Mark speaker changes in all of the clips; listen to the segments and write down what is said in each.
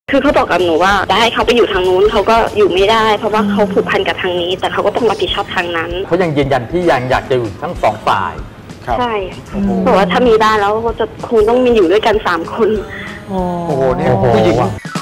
Speaker 1: คือเขาบอกกับหนูว่าจะให้เขาไปอยู่ทางนู้นเขาก็อยู่ไม่ได้เพราะว่าเขาผูกพันกับทางนี้แต่เขาก็ต้องรับผิดชอบทางนั้น
Speaker 2: เขายังยืนยันที่ยังอยากจะอยู่ทั้งสองฝ่าย
Speaker 1: ใช่บอกว่าถ้ามีบ้านแล้วเขาจะคงต้องมีอยู่ด้วยกัน3 คน
Speaker 3: โอ้โหเนี่ยผู้หญิง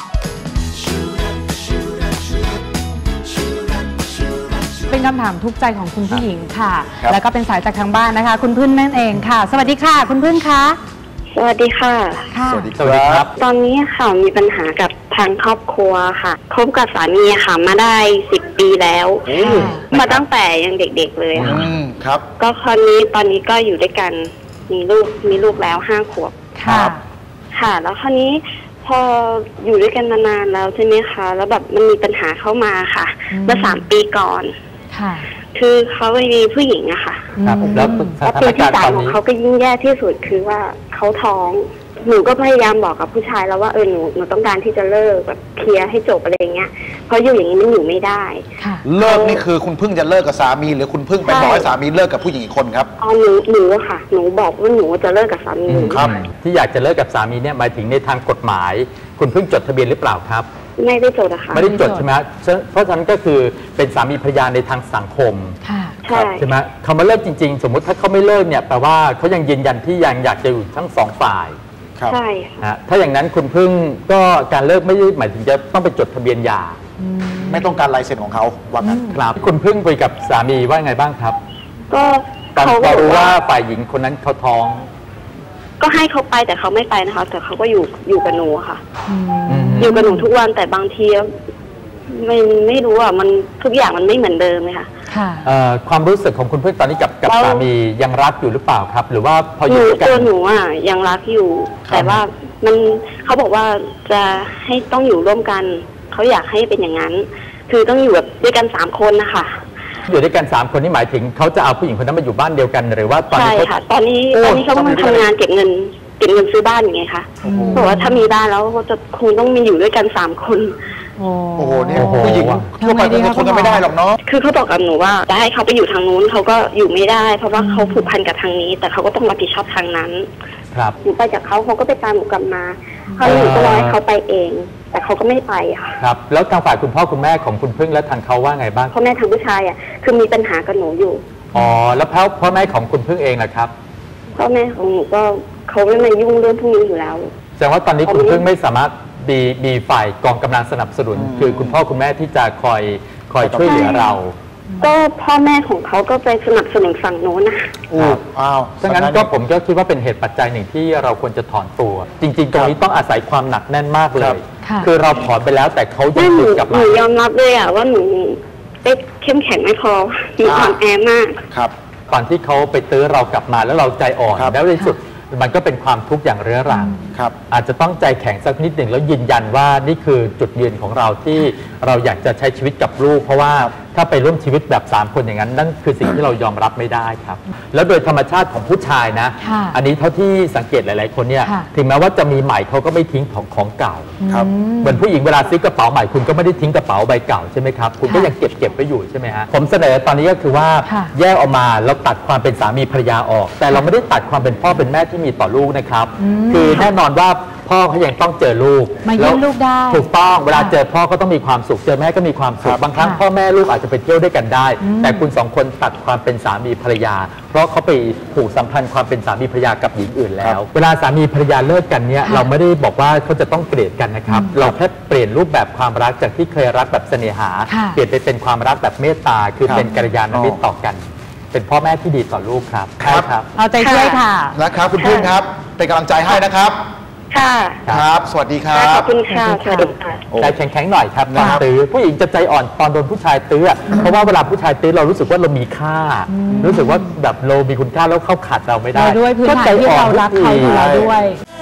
Speaker 4: เป็นคำถามทุกข์ใจของคุณผู้หญิงค่ะแล้วก็เป็นสายจากทางบ้านนะคะคุณพึ่งนั่นเองค่ะสวัสดีค่ะคุณพึ่งคะ
Speaker 1: สวัสดีค่ะ
Speaker 3: สวัสดี
Speaker 2: ครับ
Speaker 1: ตอนนี้ค่ะมีปัญหากับทางครอบครัวค่ะคบกับสามีค่ะมาได้10 ปีแล้วมาตั้งแต่ยังเด็กๆเลยค่ะ
Speaker 3: ครับ
Speaker 1: ก็ตอนนี้ก็อยู่ด้วยกันมีลูกแล้ว5 ขวบค่ะแล้วคราวนี้พออยู่ด้วยกันนานๆแล้วใช่ไหมคะแล้วแบบมันมีปัญหาเข้ามาค่ะเมื่อ3 ปีก่อนคือเขามีผู้หญิงอะค่ะ
Speaker 2: แล้ว
Speaker 1: ตัวที่3ของเขาก็ยิ่งแย่ที่สุดคือว่าเขาท้องหนูก็พยายามบอกกับผู้ชายแล้วว่าหนูต้องการที่จะเลิกแบบเคลียร์ให้จบอะไรอย่างเงี้ยเพราะอยู่อย่างนี้มันอยู่ไม่ได้
Speaker 3: เลิกนี่คือคุณพึ่งจะเลิกกับสามีหรือคุณพึ่งไปบอกให้สามีเลิกกับผู้หญิงอีกคนครับ
Speaker 1: หนูค่ะหนูบอกว่าหนูจะเลิกกับสามี
Speaker 2: ครับที่อยากจะเลิกกับสามีเนี่ยหมายถึงในทางกฎหมายคุณพึ่งจดทะเบียนหรือเปล่าครับ
Speaker 1: ไม่ได้จดค่ะ
Speaker 2: ไม่ได้จดใช่ไหมเพราะฉะนั้นก็คือเป็นสามีภรรยาในทางสังคมใช่ไหมคำว่าเลิกจริงๆสมมุติถ้าเขาไม่เลิกเนี่ยแปลว่าเขายังยืนยันที่ยังอยากจะอยู่ทั้ง2 ฝ่าย
Speaker 1: ใช่
Speaker 2: ถ้าอย่างนั้นคุณพึ่งก็การเลิกไม่ได้หมายถึงจะต้องไปจดทะเบียนหย่า
Speaker 3: ไม่ต้องการลายเซ็นของเขาว่างั้น
Speaker 2: ครับคุณพึ่งไปกับสามีว่าไงบ้างครับ
Speaker 1: ก็
Speaker 2: เขารู้ว่าฝ่ายหญิงคนนั้นเขาท้อง
Speaker 1: ก็ให้เขาไปแต่เขาไม่ไปนะคะแต่เขาก็อยู่กับหนูค่ะอยู่กับหนูทุกวันแต่บางทีไม่รู้อ่ะมันทุกอย่างมันไม่เหมือนเดิมเลยค่ะ
Speaker 2: ความรู้สึกของคุณพึ่งตอนนี้กับสามียังรักอยู่หรือเปล่าครับหรือว่าพออยู่กัน
Speaker 1: ตัวหนูอ่ะยังรักอยู่แต่ว่าเขาบอกว่าจะให้ต้องอยู่ร่วมกันเขาอยากให้เป็นอย่างนั้นคือต้องอยู่แบบด้วยกัน3 คนนะคะ
Speaker 2: อยู่ด้วยกัน3 คนนี่หมายถึงเขาจะเอาผู้หญิงคนนั้นมาอยู่บ้านเดียวกันหรือว่าตอนนี้
Speaker 1: ใช่ค่ะตอนนี้เขากำลังทำงานเก็บเงินซื้อบ้านอย่างไงคะบอกว่าถ้ามีบ้านแล้วเขาจะคงต้องมีอยู่ด้วยกัน3 คน
Speaker 3: โอ้โหเนี่ยผู้หญิงทั่วไปคงทนกันไม่ได้หรอกเนาะ
Speaker 1: คือเขาบอกกับหนูว่าจะให้เขาไปอยู่ทางนู้นเขาก็อยู่ไม่ได้เพราะว่าเขาผูกพันกับทางนี้แต่เขาก็ต้องรับผิดชอบทางนั้นหนูไปจากเขาก็ไปตามหนูกลับมาเขาหนูก็รอให้เขาไปเองแต่เขาก็ไม่ไปค่ะ
Speaker 2: ครับแล้วทางฝ่ายคุณพ่อคุณแม่ของคุณพึ่งและทางเขาว่าไงบ้าง
Speaker 1: พ่อแม่ทางผู้ชายคือมีปัญหากับหนูอยู่
Speaker 2: แล้วพ่อแม่ของคุณพึ่งเองนะครับ
Speaker 1: พ่อแม่ของหนูก็เขาไม่มายุ่งเรื่องพวกนี้อยู่แล้ว
Speaker 2: แสดงว่าตอนนี้คุณพึ่งไม่สามารถมีฝ่ายกองกำลังสนับสนุนคือคุณพ่อคุณแม่ที่จะคอยช่วยเหลือเรา
Speaker 1: ก็พ่อแม่ของเขาก็ไปสนับสนุนฝั่งโน้นนะ
Speaker 2: ดังนั้นก็ผมก็คิดว่าเป็นเหตุปัจจัยหนึ่งที่เราควรจะถอนตัวจริงๆตรงนี้ต้องอาศัยความหนักแน่นมากเลยคือเราถอนไปแล้วแต่เขายังติดกับเรา
Speaker 1: หนูยอมรับเลยว่าหนูได้เข้มแข็งไม่พอหนูอ่อนแอมาก
Speaker 2: ครับตอนที่เขาไปตื้อเรากลับมาแล้วเราใจอ่อนแล้วในสุดมันก็เป็นความทุกข์อย่างเรื้อรังอาจจะต้องใจแข็งสักนิดหนึ่งแล้วยืนยันว่านี่คือจุดยืนของเราที่เราอยากจะใช้ชีวิตกับลูกเพราะว่าถ้าไปร่วมชีวิตแบบ3 คนอย่างนั้นนั่นคือสิ่งที่เรายอมรับไม่ได้ครับแล้วโดยธรรมชาติของผู้ชายนะอันนี้เท่าที่สังเกตหลายๆคนเนี่ยถึงแม้ว่าจะมีใหม่เขาก็ไม่ทิ้งของเก่าเหมือนผู้หญิงเวลาซื้อกระเป๋าใหม่คุณก็ไม่ได้ทิ้งกระเป๋าใบเก่าใช่ไหมครับคุณก็ยังเก็บไว้อยู่ใช่ไหมฮะผมเสนอตอนนี้ก็คือว่าแยกออกมาแล้วตัดความเป็นสามีภรรยาออกแต่เราไม่ได้ตัดความเป็นพ่อเป็นแม่ที่มีต่อลูกนะครับคือแน่นอนว่าพ่อเขายังต้องเจอลูก
Speaker 4: มาเยี่ยมลูกได้
Speaker 2: ถูกต้องเวลาเจอพ่อก็ต้องมีความสุขเจอแม่ก็มีความสุขบางครั้งพ่อแม่ลูกอาจจะไปเที่ยวด้วยกันได้แต่คุณ2 คนตัดความเป็นสามีภรรยาเพราะเขาไปผูกสัมพันธ์ความเป็นสามีภรรยากับหญิงอื่นแล้วเวลาสามีภรรยาเลิกกันเนี่ยเราไม่ได้บอกว่าเขาจะต้องเกลียดกันนะครับเราแค่เปลี่ยนรูปแบบความรักจากที่เคยรักแบบเสน่หาเปลี่ยนไปเป็นความรักแบบเมตตาคือเป็นกัลยาณมิตรต่อกันเป็นพ่อแม่ที่ดีต่อลูกครับ
Speaker 3: ครับ
Speaker 4: เอาใจช่วยค่ะ
Speaker 3: นะครับคุณพึ่งครับเป็นกำลังใจให้นะครับครับสวัสดีครับ
Speaker 1: ขอบคุณค่ะสวัสดีค่ะ
Speaker 2: ใจแข็งๆหน่อยครับตื้อผู้หญิงจะใจอ่อนตอนโดนผู้ชายตื้อเพราะว่าเวลาผู้ชายตื้อเรารู้สึกว่าเรามีค่ารู้สึกว่าแบบเรามีคุณค่าแล้วเข้าขัดเราไม่ได้
Speaker 4: ด้วยพื้นฐานที่เรารักเขาอยู่แล้วด้วย